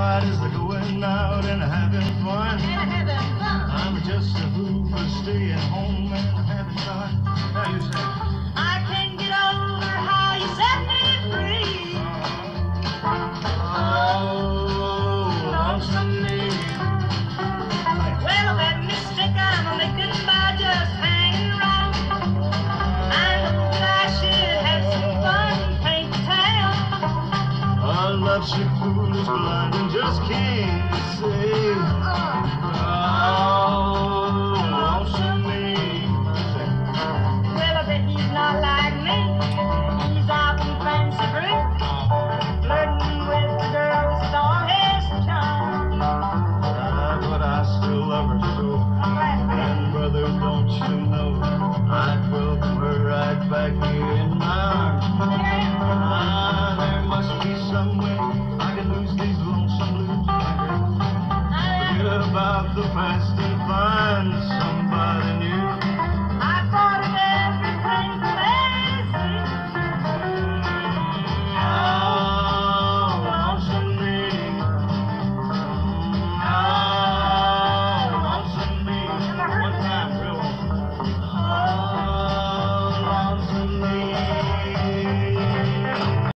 right as the going out and having fun. I'm just a fool for staying home and having fun. Now you say, I can't get over how you set me free. oh, lonesome me. Well, that mistake I'm making by just hanging around. I know that I should have some fun, can't tell. A love sick fool is blind and just can't say, oh, lonesome me. Well, I bet he's not like me. He's off in fancy free, flirting with the girls with all his charm. But I still love her so. And brother, don't you know, I'd welcome her right back here in my arms. There must be some way I can lose these lonesome blues. Forget about the past and find some